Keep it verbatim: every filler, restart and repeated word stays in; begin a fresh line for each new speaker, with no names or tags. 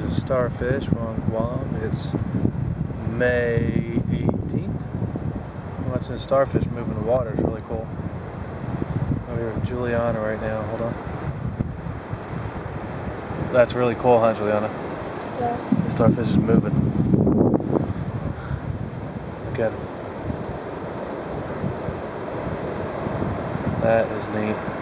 a starfish. We're on Guam. It's May eighteenth. I'm watching the starfish move in the water. It's really cool. We're with Juliana right now. Hold on. That's really cool, huh, Juliana?
Yes.
The starfish is moving. Look at it. That is neat.